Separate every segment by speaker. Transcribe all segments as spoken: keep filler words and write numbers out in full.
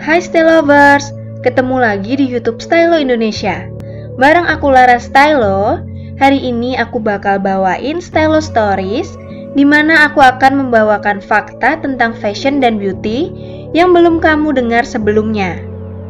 Speaker 1: Hai Style Lovers, ketemu lagi di YouTube Stylo Indonesia. Bareng aku Lara Stylo. Hari ini aku bakal bawain Stylo Stories, di mana aku akan membawakan fakta tentang fashion dan beauty yang belum kamu dengar sebelumnya.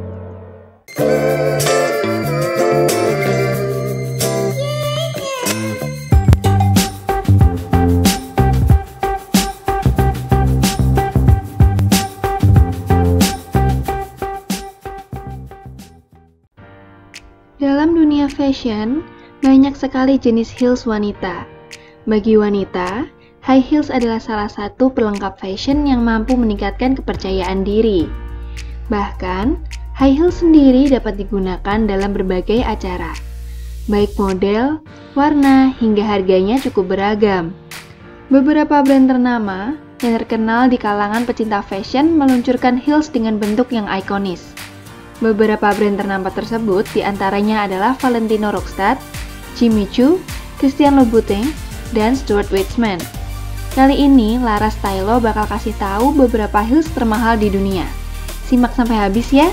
Speaker 1: Dalam dunia fashion, banyak sekali jenis heels wanita. Bagi wanita, high heels adalah salah satu pelengkap fashion yang mampu meningkatkan kepercayaan diri. Bahkan, high heels sendiri dapat digunakan dalam berbagai acara. Baik model, warna, hingga harganya cukup beragam. Beberapa brand ternama yang terkenal di kalangan pecinta fashion meluncurkan heels dengan bentuk yang ikonis. Beberapa brand ternama tersebut diantaranya adalah Valentino Rockstar, Jimmy Choo, Christian Louboutin, dan Stuart Weitzman. Kali ini Lara Stylo bakal kasih tahu beberapa heels termahal di dunia. Simak sampai habis ya.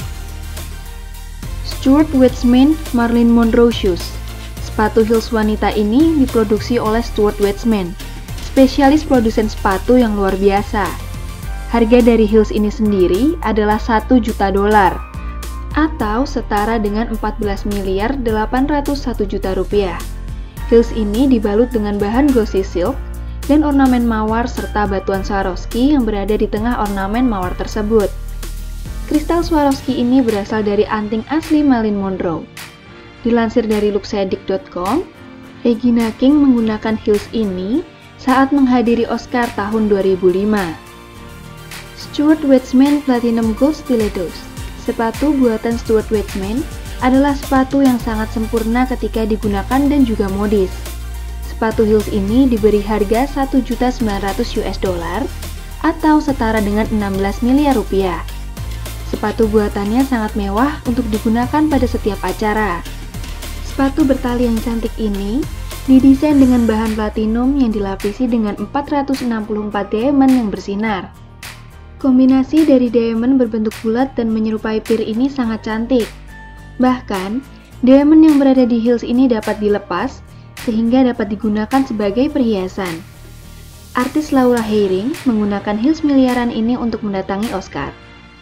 Speaker 1: Stuart Weitzman Marilyn Monroe Shoes. Sepatu heels wanita ini diproduksi oleh Stuart Weitzman, spesialis produsen sepatu yang luar biasa. Harga dari heels ini sendiri adalah satu juta dolar, atau setara dengan empat belas miliar delapan ratus satu juta rupiah. Heels ini dibalut dengan bahan glossy silk dan ornamen mawar serta batuan Swarovski yang berada di tengah ornamen mawar tersebut. Kristal Swarovski ini berasal dari anting asli Marilyn Monroe. Dilansir dari looksedik dot com, Regina King menggunakan heels ini saat menghadiri Oscar tahun dua ribu lima. Stuart Weitzman Platinum Gold Stilettos. Sepatu buatan Stuart Weitzman adalah sepatu yang sangat sempurna ketika digunakan dan juga modis. Sepatu heels ini diberi harga satu juta sembilan ratus US dollar atau setara dengan enam belas miliar rupiah. Sepatu buatannya sangat mewah untuk digunakan pada setiap acara. Sepatu bertali yang cantik ini didesain dengan bahan platinum yang dilapisi dengan empat ratus enam puluh empat diamond yang bersinar. Kombinasi dari diamond berbentuk bulat dan menyerupai pir ini sangat cantik. Bahkan, diamond yang berada di heels ini dapat dilepas sehingga dapat digunakan sebagai perhiasan. Artis Laura Herring menggunakan heels miliaran ini untuk mendatangi Oscar.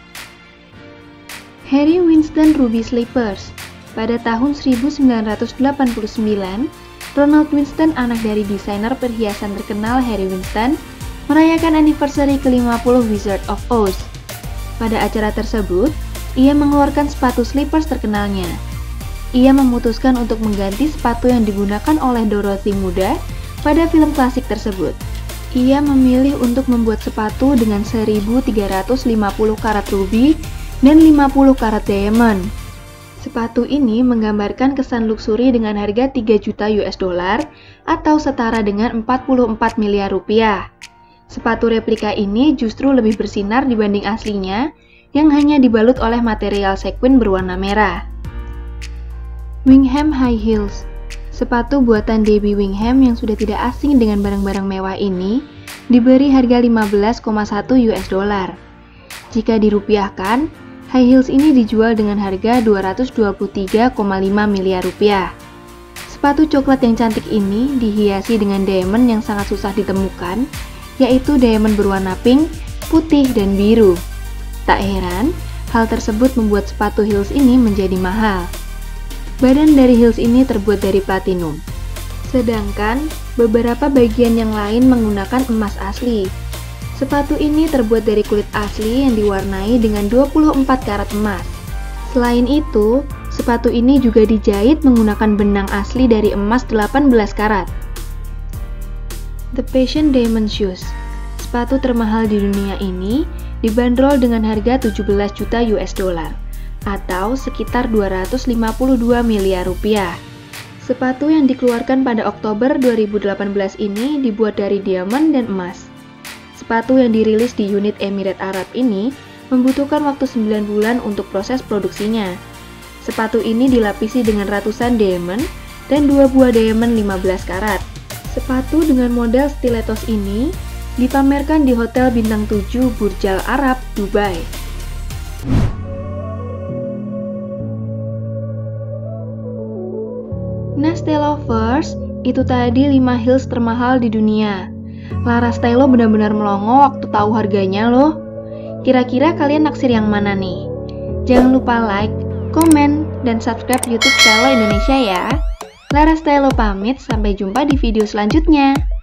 Speaker 1: Harry Winston Ruby Slippers. Pada tahun seribu sembilan ratus delapan puluh sembilan, Ronald Winston, anak dari desainer perhiasan terkenal Harry Winston, merayakan anniversary ke lima puluh Wizard of Oz. Pada acara tersebut, ia mengeluarkan sepatu slippers terkenalnya. Ia memutuskan untuk mengganti sepatu yang digunakan oleh Dorothy muda pada film klasik tersebut. Ia memilih untuk membuat sepatu dengan seribu tiga ratus lima puluh karat ruby dan lima puluh karat diamond. Sepatu ini menggambarkan kesan luksuri dengan harga tiga juta US dollar atau setara dengan empat puluh empat miliar rupiah. Sepatu replika ini justru lebih bersinar dibanding aslinya yang hanya dibalut oleh material sequin berwarna merah. Wingham High Heels. Sepatu buatan Debbie Wingham yang sudah tidak asing dengan barang-barang mewah ini diberi harga lima belas koma satu US dollar. Jika dirupiahkan, high heels ini dijual dengan harga dua ratus dua puluh tiga koma lima miliar rupiah. Sepatu coklat yang cantik ini dihiasi dengan diamond yang sangat susah ditemukan, yaitu diamond berwarna pink, putih, dan biru. Tak heran, hal tersebut membuat sepatu heels ini menjadi mahal. Badan dari heels ini terbuat dari platinum, sedangkan beberapa bagian yang lain menggunakan emas asli. Sepatu ini terbuat dari kulit asli yang diwarnai dengan dua puluh empat karat emas. Selain itu, sepatu ini juga dijahit menggunakan benang asli dari emas delapan belas karat. The Passion Diamond Shoes. Sepatu termahal di dunia ini dibanderol dengan harga tujuh belas juta US dollar atau sekitar dua ratus lima puluh dua miliar rupiah. Sepatu yang dikeluarkan pada Oktober dua ribu delapan belas ini dibuat dari diamond dan emas. Sepatu yang dirilis di unit Emirat Arab ini membutuhkan waktu sembilan bulan untuk proses produksinya. Sepatu ini dilapisi dengan ratusan diamond dan dua buah diamond lima belas karat. Sepatu dengan model stilettos ini dipamerkan di Hotel Bintang tujuh Burj Al Arab, Dubai. Nah stay lovers, itu tadi lima heels termahal di dunia. Lara Stylo benar-benar melongo waktu tahu harganya loh. Kira-kira kalian naksir yang mana nih? Jangan lupa like, komen, dan subscribe YouTube Stylo Indonesia ya. Lara Stylo pamit, sampai jumpa di video selanjutnya.